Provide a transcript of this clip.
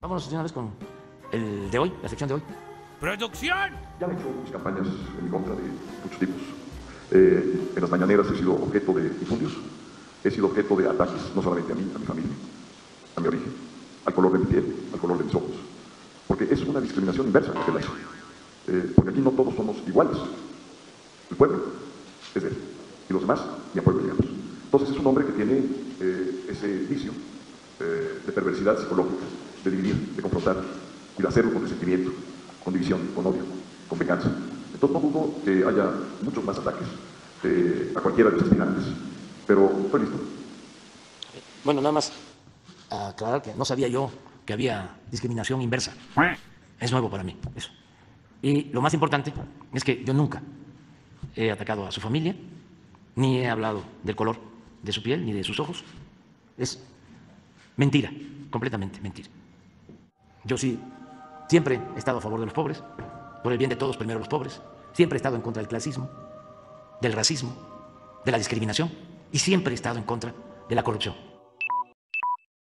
Vámonos de una vez con el de hoy, la sección de hoy. ¡Producción! Ya he hecho mis campañas en contra de muchos tipos. En las mañaneras he sido objeto de infundios, he sido objeto de ataques, no solamente a mí, a mi familia, a mi origen, al color de mi piel, al color de mis ojos. Porque es una discriminación inversa lo que la hizo. Porque aquí no todos somos iguales. El pueblo es de él, y los demás ni a pueblo llegamos. Entonces es un hombre que tiene ese vicio de perversidad psicológica, de dividir, de confrontar, y de hacerlo con resentimiento, con división, con odio, con venganza. Entonces no dudo que haya muchos más ataques a cualquiera de los aspirantes, pero estoy listo. Bueno, nada más aclarar que no sabía yo que había discriminación inversa. Es nuevo para mí eso. Y lo más importante es que yo nunca he atacado a su familia, ni he hablado del color de su piel, ni de sus ojos. Es mentira, completamente mentira. Yo sí siempre he estado a favor de los pobres, por el bien de todos, primero los pobres. Siempre he estado en contra del clasismo, del racismo, de la discriminación, y siempre he estado en contra de la corrupción.